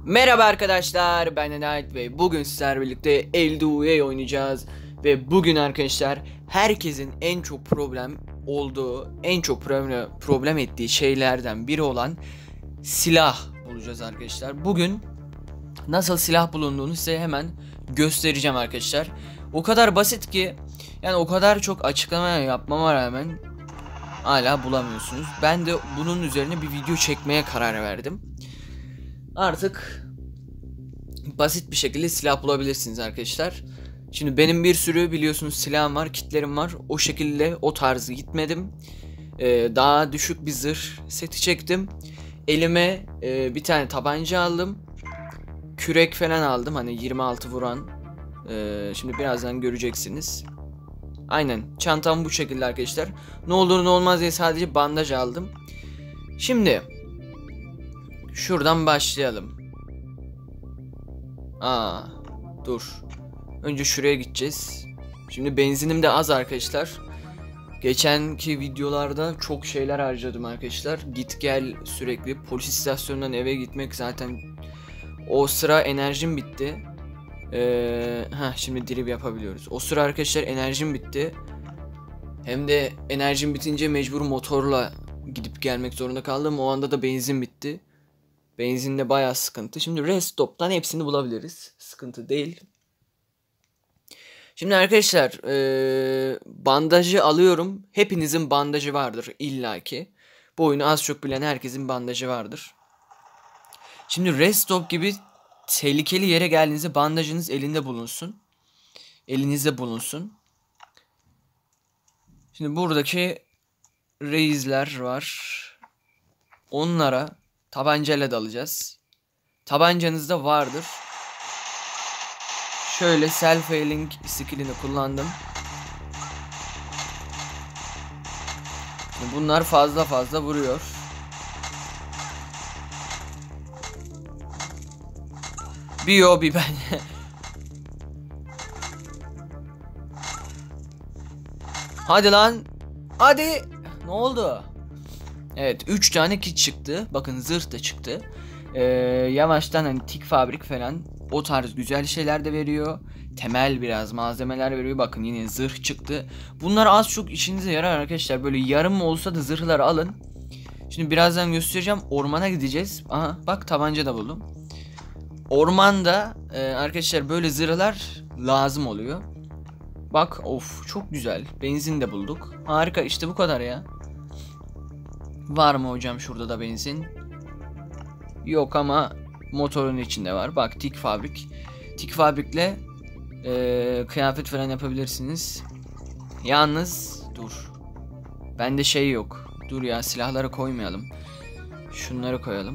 Merhaba arkadaşlar, ben Enayet ve bugün sizlerle birlikte Eldu'ya oynayacağız. Ve bugün arkadaşlar herkesin en çok problem olduğu, en çok problem ettiği şeylerden biri olan silah bulacağız arkadaşlar. Bugün nasıl silah bulunduğunu size hemen göstereceğim arkadaşlar. O kadar basit ki, yani o kadar çok açıklama yapmama rağmen hala bulamıyorsunuz. Ben de bunun üzerine bir video çekmeye karar verdim. Artık basit bir şekilde silah bulabilirsiniz arkadaşlar. Şimdi benim bir sürü biliyorsunuz silahım var, kitlerim var. O şekilde o tarzı gitmedim. Daha düşük bir zırh seti çektim. Elime bir tane tabanca aldım. Kürek falan aldım, hani 26 vuran. Şimdi birazdan göreceksiniz. Aynen, çantam bu şekilde arkadaşlar. Ne olur ne olmaz diye sadece bandaj aldım. Şimdi şuradan başlayalım. Dur. Önce şuraya gideceğiz. Şimdi benzinim de az arkadaşlar. Geçenki videolarda çok şeyler harcadım arkadaşlar. Git gel sürekli. Polis istasyonundan eve gitmek zaten. O sıra enerjim bitti. Şimdi drip yapabiliyoruz. O sıra arkadaşlar enerjim bitti. Hem de enerjim bitince mecbur motorla gidip gelmek zorunda kaldım. O anda da benzin bitti. Benzinde bayağı sıkıntı. Şimdi Restop'tan hepsini bulabiliriz. Sıkıntı değil. Şimdi arkadaşlar bandajı alıyorum. Hepinizin bandajı vardır illaki. Bu oyunu az çok bilen herkesin bandajı vardır. Şimdi Restop gibi tehlikeli yere geldiğinizde bandajınız elinde bulunsun. Elinizde bulunsun. Şimdi buradaki reisler var. Onlara tabancayla dalacağız. Tabancanızda vardır. Şöyle self healing skillini kullandım. Bunlar fazla vuruyor. Bir ben. Hadi lan. Hadi. Ne oldu? Evet, 3 tane kit çıktı. Bakın zırh da çıktı. Yavaştan hani tik fabrik falan o tarz güzel şeyler de veriyor. Temel biraz malzemeler veriyor. Bakın yine zırh çıktı. Bunlar az çok işinize yarar arkadaşlar. Böyle yarım olsa da zırhları alın. Şimdi birazdan göstereceğim. Ormana gideceğiz. Aha bak, tabanca da buldum. Ormanda arkadaşlar böyle zırhlar lazım oluyor. Bak of, çok güzel. Benzin de bulduk. Harika, işte bu kadar ya. Var mı hocam şurada da benzin? Yok ama motorun içinde var. Bak, tik fabrik. Tik fabrikle kıyafet falan yapabilirsiniz. Yalnız dur. Bende şey yok. Dur ya, silahları koymayalım. Şunları koyalım.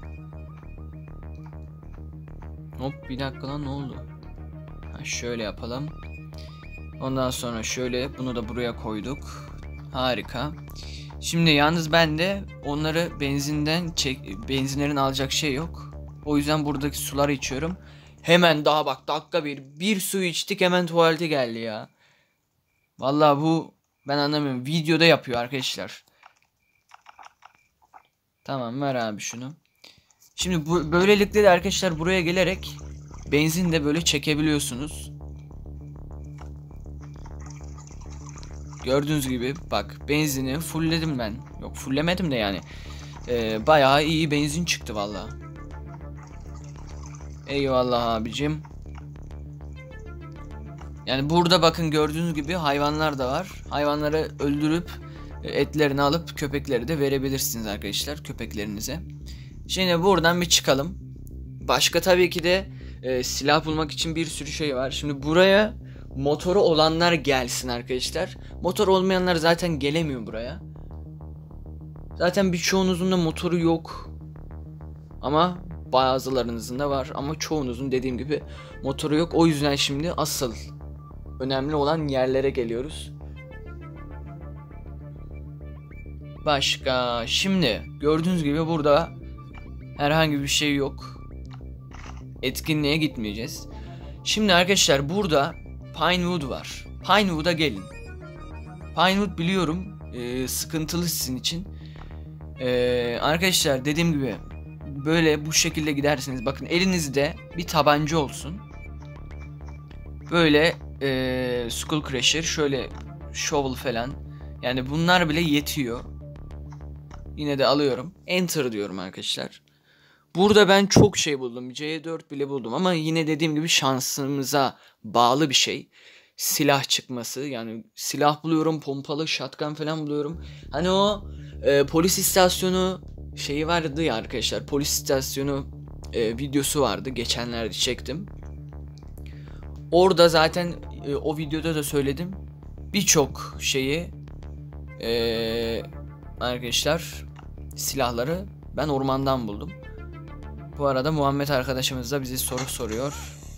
Hop, bir dakika lan, ne oldu? Şöyle yapalım. Ondan sonra şöyle, bunu da buraya koyduk. Harika. Şimdi yalnız ben de onları benzinlerin alacak şey yok. O yüzden buradaki suları içiyorum. Hemen daha bak, dakika bir su içtik, hemen tuvalete geldi ya. Vallahi bu, ben anlamıyorum. Videoda yapıyor arkadaşlar. Tamam, ver abi şunu. Şimdi böylelikle de arkadaşlar buraya gelerek benzin de böyle çekebiliyorsunuz. Gördüğünüz gibi bak, benzini fullledim ben. Yok, fulllemedim de yani. Bayağı iyi benzin çıktı vallahi. Eyvallah abicim. Yani burada bakın, gördüğünüz gibi hayvanlar da var. Hayvanları öldürüp etlerini alıp köpekleri de verebilirsiniz arkadaşlar, köpeklerinize. Şimdi buradan bir çıkalım. Başka tabii ki de silah bulmak için bir sürü şey var. Şimdi buraya motoru olanlar gelsin arkadaşlar. Motor olmayanlar zaten gelemiyor buraya. Zaten birçoğunuzun da motoru yok. Ama bazılarınızın da var. Ama çoğunuzun, dediğim gibi, motoru yok. O yüzden şimdi asıl önemli olan yerlere geliyoruz. Başka, şimdi gördüğünüz gibi burada herhangi bir şey yok. Etkinliğe gitmeyeceğiz. Şimdi arkadaşlar burada Pinewood var. Pinewood'a gelin. Pinewood biliyorum sıkıntılı sizin için. Arkadaşlar dediğim gibi böyle bu şekilde gidersiniz. Bakın elinizde bir tabanca olsun. Böyle Skull Crusher, şöyle shovel falan. Yani bunlar bile yetiyor. Yine de alıyorum. Enter diyorum arkadaşlar. Burada ben çok şey buldum. C4 bile buldum ama yine dediğim gibi şansımıza bağlı bir şey. Silah çıkması, yani silah buluyorum, pompalı, shotgun falan buluyorum. Hani o polis istasyonu şeyi vardı ya arkadaşlar. Polis istasyonu videosu vardı. Geçenlerde çektim. Orada zaten o videoda da söyledim. Birçok şeyi arkadaşlar, silahları ben ormandan buldum. Bu arada Muhammed arkadaşımız da bize soru soruyor.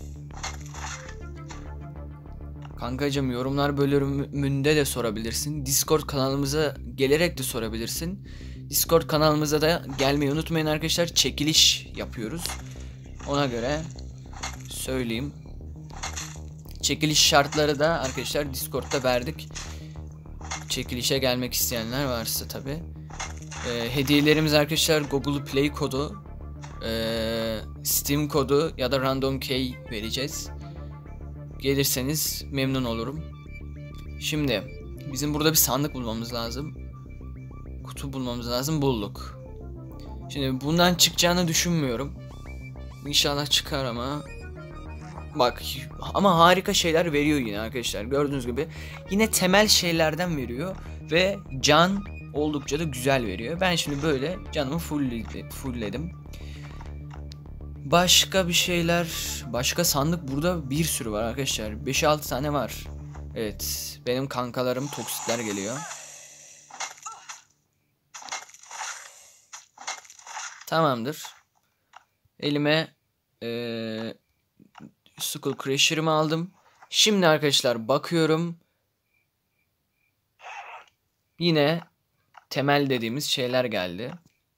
Kankacım, yorumlar bölümünde de sorabilirsin. Discord kanalımıza gelerek de sorabilirsin. Discord kanalımıza da gelmeyi unutmayın arkadaşlar. Çekiliş yapıyoruz. Ona göre söyleyeyim. Çekiliş şartları da arkadaşlar Discord'da verdik. Çekilişe gelmek isteyenler varsa tabi. Hediyelerimiz arkadaşlar Google Play kodu, Steam kodu ya da Random Key vereceğiz. Gelirseniz memnun olurum. Şimdi bizim burada bir sandık bulmamız lazım. Kutu bulmamız lazım. Bulduk. Şimdi bundan çıkacağını düşünmüyorum. İnşallah çıkar ama. Bak ama harika şeyler veriyor yine arkadaşlar. Gördüğünüz gibi yine temel şeylerden veriyor ve can oldukça da güzel veriyor. Ben şimdi böyle canımı fullledim. Başka bir şeyler, başka sandık burada bir sürü var arkadaşlar. 5-6 tane var. Evet, benim kankalarım toksitler geliyor. Tamamdır. Elime Skull Crusher'ımı aldım. Şimdi arkadaşlar bakıyorum. Yine temel dediğimiz şeyler geldi.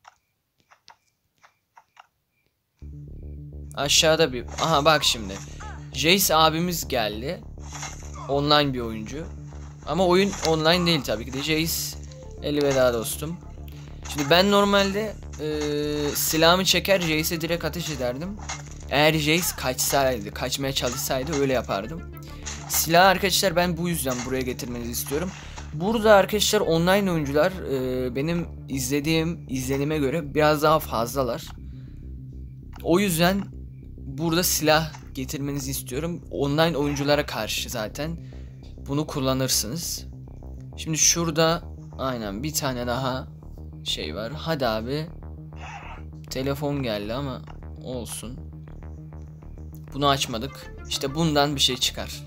Aşağıda bir... Aha bak şimdi. Jace abimiz geldi. Online bir oyuncu. Ama oyun online değil tabii ki de. Jace, elveda dostum. Şimdi ben normalde silahımı çeker Jace'e direkt ateş ederdim. Eğer Jace kaçsaydı, kaçmaya çalışsaydı öyle yapardım. Silah arkadaşlar ben bu yüzden buraya getirmenizi istiyorum. Burada arkadaşlar online oyuncular benim izlenime göre biraz daha fazlalar. O yüzden burada silah getirmenizi istiyorum. Online oyunculara karşı zaten bunu kullanırsınız. Şimdi şurada aynen bir tane daha şey var. Hadi abi. Telefon geldi ama olsun. Bunu açmadık. İşte bundan bir şey çıkar.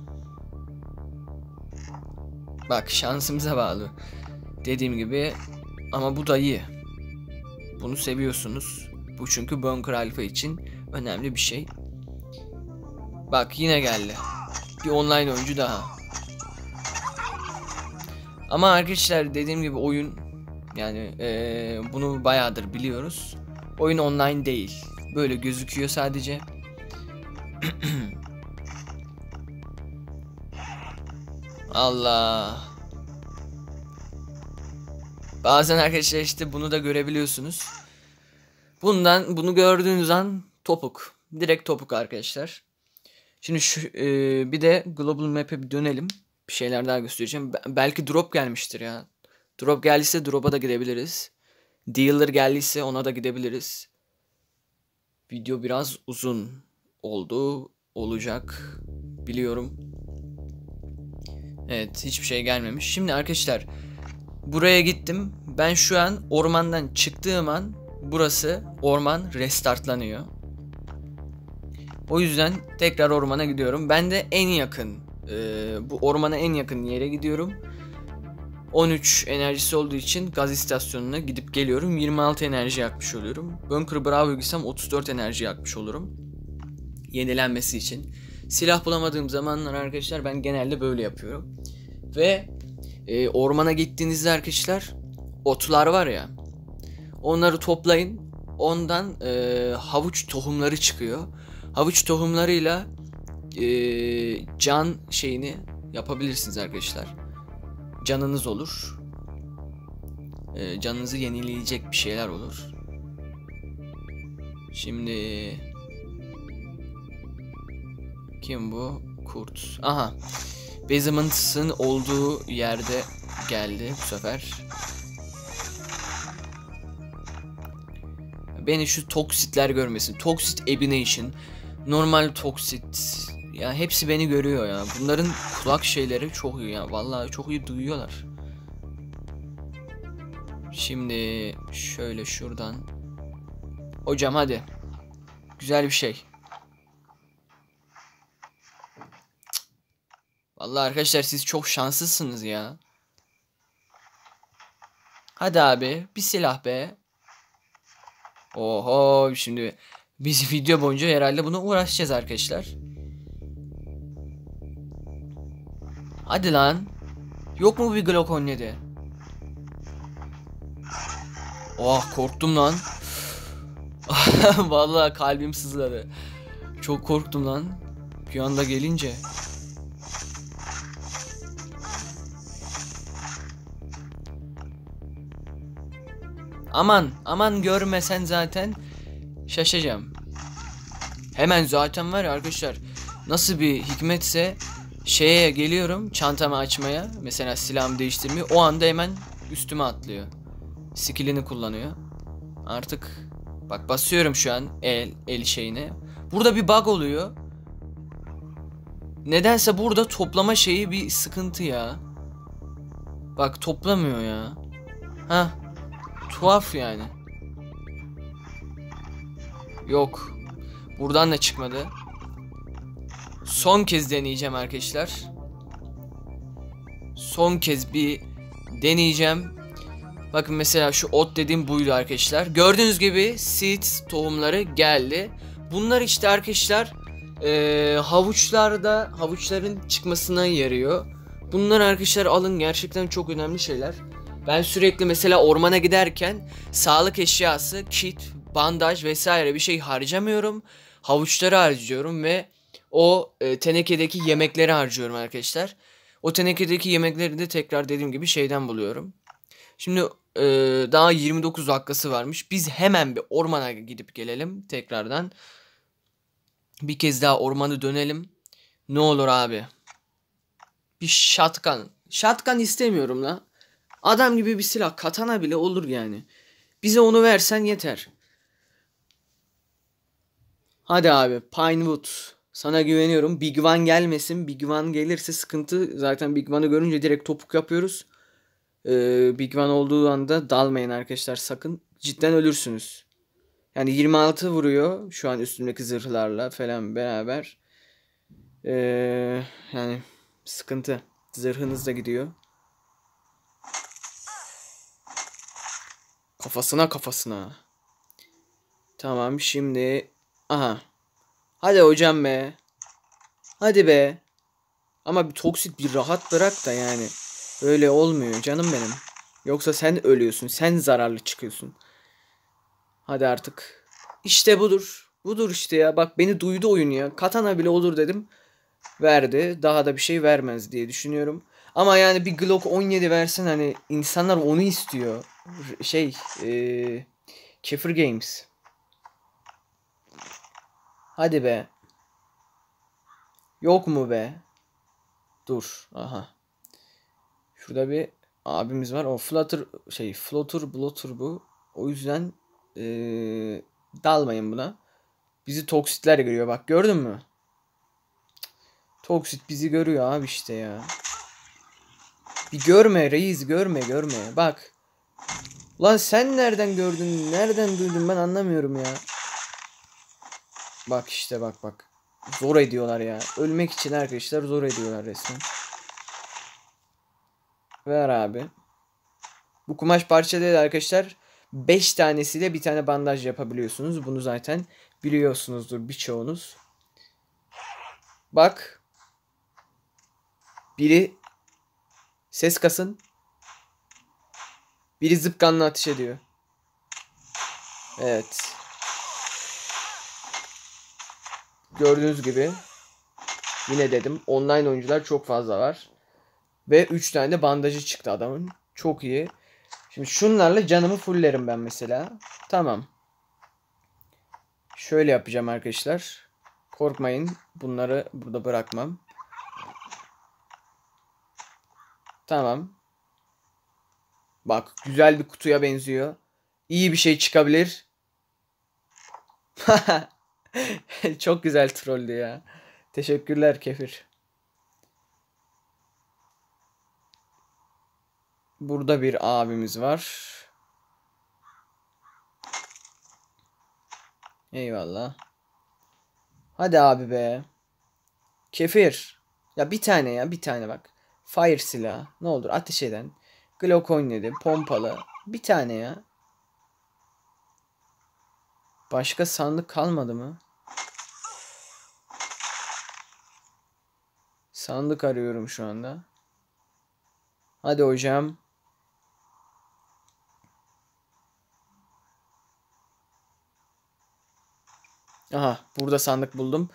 Bak şansımıza bağlı. Dediğim gibi ama bu da iyi. Bunu seviyorsunuz. Bu çünkü Bunker Alpha için önemli bir şey. Bak yine geldi. Bir online oyuncu daha. Ama arkadaşlar dediğim gibi oyun yani bunu bayağıdır biliyoruz. Oyun online değil. Böyle gözüküyor sadece. Allah. Bazen arkadaşlar işte bunu da görebiliyorsunuz. Bunu gördüğünüz an topuk. Direkt topuk arkadaşlar. Şimdi şu bir de Global Map'e bir dönelim. Bir şeyler daha göstereceğim. Belki drop gelmiştir ya. Drop geldiyse drop'a da gidebiliriz. Dealer geldiyse ona da gidebiliriz. Video biraz uzun olacak biliyorum. Evet, hiçbir şey gelmemiş. Şimdi arkadaşlar buraya gittim. Ben şu an ormandan çıktığım an burası orman restartlanıyor. O yüzden tekrar ormana gidiyorum. Ben de en yakın bu ormana en yakın yere gidiyorum. 13 enerjisi olduğu için gaz istasyonuna gidip geliyorum. 26 enerji yakmış oluyorum. Bunker Bravo'ya gitsem 34 enerji yakmış olurum. Yenilenmesi için. Silah bulamadığım zamanlar arkadaşlar ben genelde böyle yapıyorum. Ve ormana gittiğinizde arkadaşlar otlar var ya. Onları toplayın. Ondan havuç tohumları çıkıyor. Havuç tohumlarıyla can şeyini yapabilirsiniz arkadaşlar. Canınız olur. Canınızı yenileyecek bir şeyler olur. Şimdi kim bu? Kurt. Aha. Basement'ın olduğu yerde geldi bu sefer. Beni şu toksitler görmesin. Toxic Abomination, normal Toxit. Ya hepsi beni görüyor ya. Bunların kulak şeyleri çok iyi ya. Vallahi çok iyi duyuyorlar. Şimdi şöyle şuradan. Hocam hadi. Güzel bir şey. Vallahi arkadaşlar siz çok şanslısınız ya. Hadi abi bir silah be. Oho, şimdi biz video boyunca herhalde buna uğraşacağız arkadaşlar. Hadi lan. Yok mu bir Glock 17? Oh, korktum lan. Vallahi kalbim sızladı. Çok korktum lan. Bir anda gelince. Aman aman, görmesen zaten şaşacağım. Hemen zaten var ya arkadaşlar, nasıl bir hikmetse şeye geliyorum, çantamı açmaya, mesela silahımı değiştirmiyor, o anda hemen üstüme atlıyor. Skill'ini kullanıyor. Artık bak, basıyorum şu an el şeyine. Burada bir bug oluyor. Nedense burada toplama şeyi bir sıkıntı ya. Bak toplamıyor ya. Ha, tuhaf yani. Yok. Buradan da çıkmadı. Son kez deneyeceğim arkadaşlar. Son kez bir deneyeceğim. Bakın mesela şu ot dediğim buydu arkadaşlar. Gördüğünüz gibi seed tohumları geldi. Bunlar işte arkadaşlar havuçların çıkmasına yarıyor. Bunlar arkadaşlar alın, gerçekten çok önemli şeyler. Ben sürekli mesela ormana giderken sağlık eşyası, kit, bandaj vesaire bir şey harcamıyorum. Havuçları harcıyorum ve o tenekedeki yemekleri harcıyorum arkadaşlar. O tenekedeki yemekleri de tekrar dediğim gibi şeyden buluyorum. Şimdi daha 29 dakikası varmış. Biz hemen bir ormana gidip gelelim tekrardan. Bir kez daha ormanı dönelim. Ne olur abi. Bir shotgun. Shotgun istemiyorum la. Adam gibi bir silah. Katana bile olur yani. Bize onu versen yeter. Hadi abi. Pinewood. Sana güveniyorum. Big One gelmesin. Big One gelirse sıkıntı. Zaten Big One'ı görünce direkt topuk yapıyoruz. Big One olduğu anda dalmayın arkadaşlar sakın. Cidden ölürsünüz. Yani 26 vuruyor şu an üstümdeki zırhlarla falan beraber. Yani sıkıntı. Zırhınız da gidiyor. Kafasına. Tamam şimdi. Aha. Hadi hocam be. Hadi be. Ama bir toksit bir rahat bırak da yani. Öyle olmuyor canım benim. Yoksa sen ölüyorsun. Sen zararlı çıkıyorsun. Hadi artık. İşte budur. Budur işte ya. Bak beni duydu oyun ya. Katana bile olur dedim. Verdi. Daha da bir şey vermez diye düşünüyorum. Ama yani bir Glock 17 versin, hani insanlar onu istiyor. Kefir Games. Hadi be. Yok mu be? Dur. Aha. Şurada bir abimiz var. O Flotter Blotter bu. O yüzden dalmayın buna. Bizi toksitler görüyor. Bak gördün mü? Toksit bizi görüyor abi işte ya. Bir görme reis, görme. Bak. Ulan sen nereden gördün? Nereden duydun, ben anlamıyorum ya. Bak işte bak. Zor ediyorlar ya. Ölmek için arkadaşlar zor ediyorlar resmen. Ver abi. Bu kumaş parçaları arkadaşlar 5 tanesiyle bir tane bandaj yapabiliyorsunuz. Bunu zaten biliyorsunuzdur birçoğunuz. Bak. Biri ses kasın. Biri zıpkanla ateş ediyor. Evet. Gördüğünüz gibi yine dedim, online oyuncular çok fazla var. Ve 3 tane de bandajı çıktı adamın. Çok iyi. Şimdi şunlarla canımı fullerim ben mesela. Tamam. Şöyle yapacağım arkadaşlar. Korkmayın. Bunları burada bırakmam. Tamam. Bak güzel bir kutuya benziyor. İyi bir şey çıkabilir. Çok güzel trolldü ya. Teşekkürler Kefir. Burada bir abimiz var. Eyvallah. Hadi abi be. Kefir. Ya bir tane ya bir tane bak. Fire silahı. Ne olur ateş eden. Glock 17. Pompalı. Bir tane ya. Başka sandık kalmadı mı? Sandık arıyorum şu anda. Hadi hocam. Aha burada sandık buldum.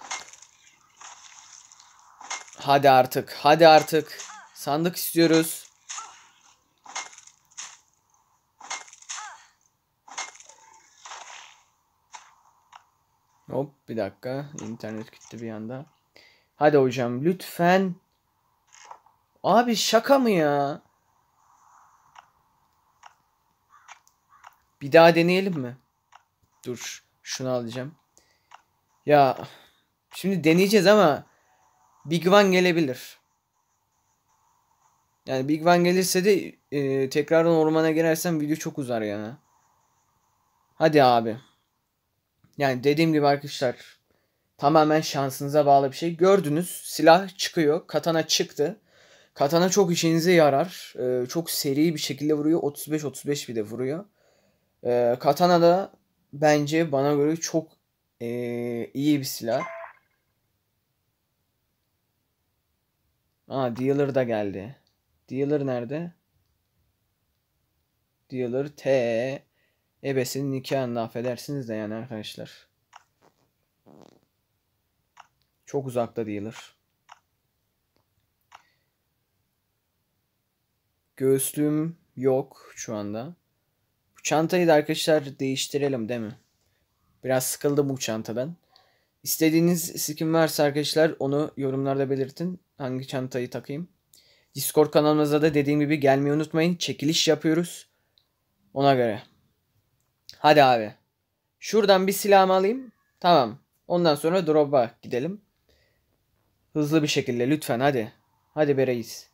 Hadi artık. Hadi artık. Sandık istiyoruz. Hop bir dakika. İnternet gitti bir anda. Hadi hocam lütfen. Abi şaka mı ya? Bir daha deneyelim mi? Dur. Şunu alacağım. Ya şimdi deneyeceğiz ama Big One gelebilir. Yani Big One gelirse de tekrardan ormana girersem video çok uzar ya. Hadi abi. Yani dediğim gibi arkadaşlar tamamen şansınıza bağlı bir şey. Gördünüz silah çıkıyor. Katana çıktı. Katana çok işinize yarar. Çok seri bir şekilde vuruyor. 35-35 bir de vuruyor. Katana da bence bana göre çok iyi bir silah. Aa Dealer da geldi. Dealer nerede? Dealer T. Ebesinin nikahını affedersiniz de yani arkadaşlar. Çok uzakta Dealer. Göğüslüğüm yok şu anda. Bu çantayı da arkadaşlar değiştirelim değil mi? Biraz sıkıldım bu çantadan. İstediğiniz skin varsa arkadaşlar onu yorumlarda belirtin. Hangi çantayı takayım? Discord kanalımıza da dediğim gibi gelmeyi unutmayın. Çekiliş yapıyoruz. Ona göre. Hadi abi. Şuradan bir silahımı alayım. Tamam. Ondan sonra drop'a gidelim. Hızlı bir şekilde lütfen hadi. Hadi be reis.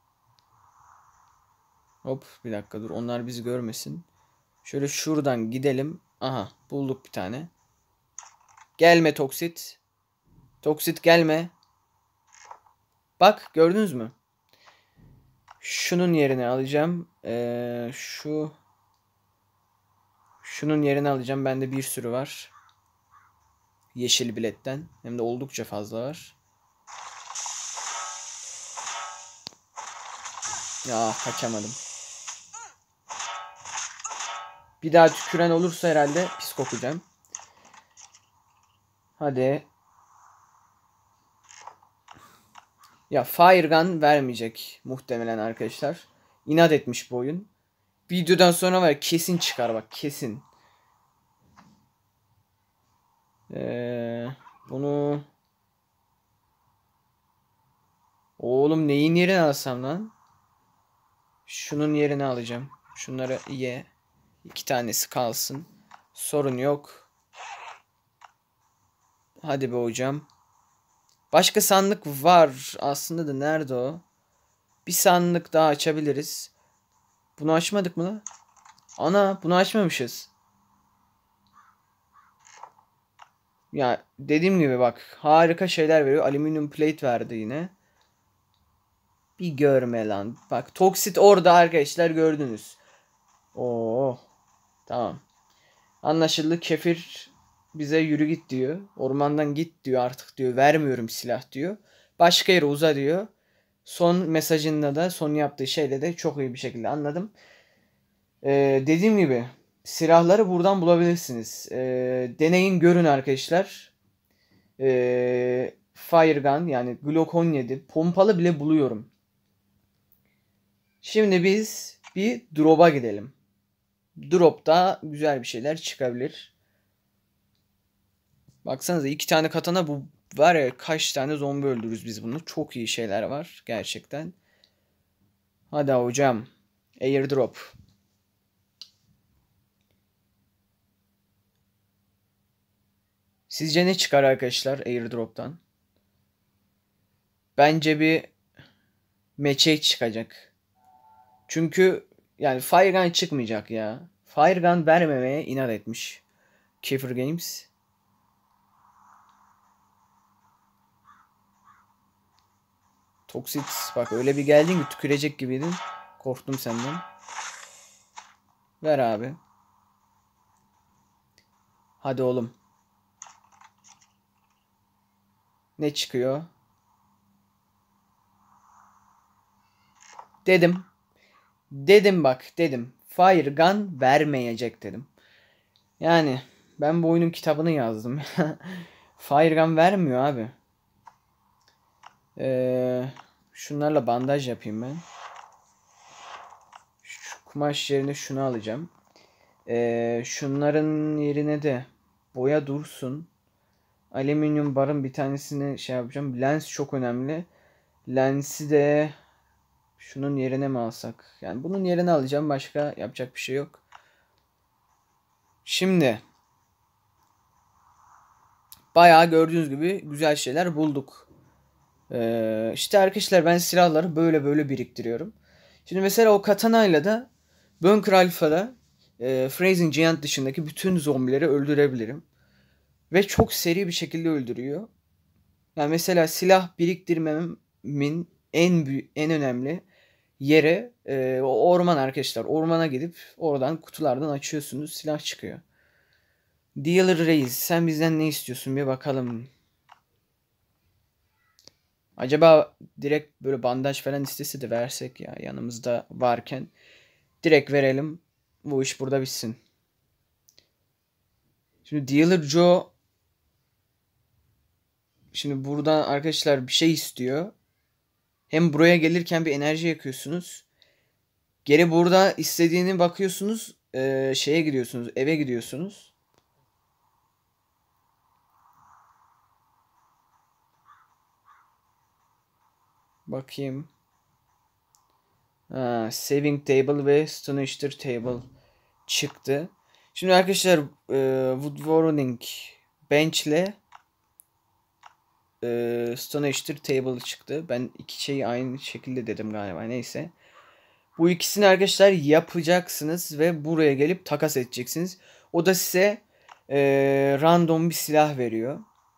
Hop bir dakika dur. Onlar bizi görmesin. Şöyle şuradan gidelim. Aha bulduk bir tane. Gelme Toksit. Toksit gelme. Bak gördünüz mü? Şunun yerine alacağım. Şunun yerine alacağım. Bende bir sürü var. Yeşil biletten. Hem de oldukça fazla var. Ya kaçamadım. Bir daha tüküren olursa herhalde pis kokacağım. Hadi. Ya Fire Gun vermeyecek muhtemelen arkadaşlar. İnat etmiş bu oyun. Videodan sonra var kesin çıkar bak kesin. Bunu oğlum neyin yerine alsam lan? Şunun yerine alacağım. Şunları ye. 2 tanesi kalsın. Sorun yok. Hadi be hocam. Başka sandık var. Aslında da nerede o? Bir sandık daha açabiliriz. Bunu açmadık mı lan? Ana bunu açmamışız. Ya dediğim gibi bak harika şeyler veriyor. Alüminyum plate verdi yine. Bir görme lan. Bak Toksit orada arkadaşlar gördünüz. Oo. Tamam. Anlaşıldı. Kefir bize yürü git diyor. Ormandan git diyor artık diyor. Vermiyorum silah diyor. Başka yere uza diyor. Son mesajında da son yaptığı şeyle de çok iyi bir şekilde anladım. Dediğim gibi silahları buradan bulabilirsiniz. Deneyin görün arkadaşlar. Fire Gun yani Glock 17 pompalı bile buluyorum. Şimdi biz bir drop'a gidelim. Drop'ta güzel bir şeyler çıkabilir. Baksanıza 2 tane katana, bu var ya, kaç tane zombi öldürürüz biz bunu. Çok iyi şeyler var gerçekten. Hadi hocam. Airdrop. Sizce ne çıkar arkadaşlar airdrop'tan? Bence bir meçe çıkacak. Çünkü yani Firegun çıkmayacak ya. Firegun vermemeye inat etmiş Kiefer Games. Toxic, bak öyle bir geldin ki tükürecek gibiydin. Korktum senden. Ver abi. Hadi oğlum. Ne çıkıyor? Dedim. Dedim bak dedim. Firegun vermeyecek dedim. Yani ben bu oyunun kitabını yazdım. Firegun vermiyor abi. Şunlarla bandaj yapayım ben. Şu kumaş yerine şunu alacağım. Şunların yerine de boya dursun. Alüminyum barın bir tanesini şey yapacağım. Lens çok önemli. Lensi de şunun yerine mi alsak? Yani bunun yerine alacağım. Başka yapacak bir şey yok. Şimdi bayağı gördüğünüz gibi güzel şeyler bulduk. İşte arkadaşlar ben silahları böyle böyle biriktiriyorum. Şimdi mesela o katanayla da Bunker Alpha'da Freezing Giant dışındaki bütün zombileri öldürebilirim. Ve çok seri bir şekilde öldürüyor. Yani mesela silah biriktirmemin en önemli yere o orman arkadaşlar. Ormana gidip oradan kutulardan açıyorsunuz, silah çıkıyor. Dealer Reis, sen bizden ne istiyorsun bir bakalım. Acaba direkt böyle bandaj falan istese de versek ya, yanımızda varken. Direkt verelim. Bu iş burada bitsin. Şimdi Dealer Joe, şimdi buradan arkadaşlar bir şey istiyor. Hem buraya gelirken bir enerji yakıyorsunuz. Geri burada istediğini bakıyorsunuz. Şeye gidiyorsunuz. Eve gidiyorsunuz. Bakayım. Saving Table ve Astonisher Table çıktı. Şimdi arkadaşlar Woodwarning Bench ile Astonisher Table çıktı. Ben iki şeyi aynı şekilde dedim galiba. Neyse. Bu ikisini arkadaşlar yapacaksınız ve buraya gelip takas edeceksiniz. O da size random bir silah veriyor.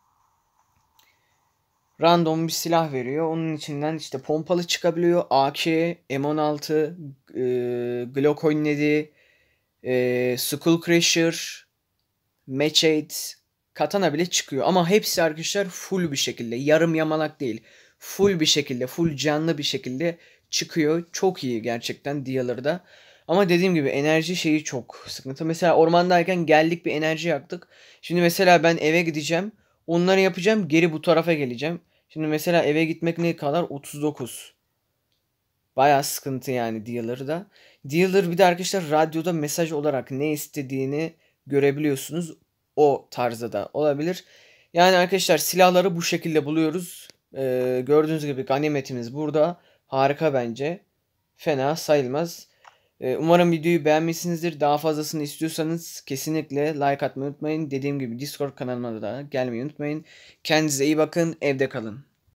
Random bir silah veriyor. Onun içinden işte pompalı çıkabiliyor. AK, M16, Glock 17, Skull Crusher, Machete, Katana bile çıkıyor. Ama hepsi arkadaşlar full bir şekilde. Yarım yamalak değil. Full bir şekilde, full canlı bir şekilde çıkıyor. Çok iyi gerçekten Dealer'da. Ama dediğim gibi enerji şeyi çok sıkıntı. Mesela ormandayken geldik bir enerji yaktık. Şimdi mesela ben eve gideceğim. Onları yapacağım. Geri bu tarafa geleceğim. Şimdi mesela eve gitmek ne kadar? 39. Bayağı sıkıntı yani Dealer'da. Dealer bir de arkadaşlar radyoda mesaj olarak ne istediğini görebiliyorsunuz. O tarzda da olabilir. Yani arkadaşlar silahları bu şekilde buluyoruz. Gördüğünüz gibi ganimetimiz burada. Harika bence. Fena sayılmaz. Umarım videoyu beğenmişsinizdir. Daha fazlasını istiyorsanız kesinlikle like atmayı unutmayın. Dediğim gibi Discord kanalıma da gelmeyi unutmayın. Kendinize iyi bakın. Evde kalın.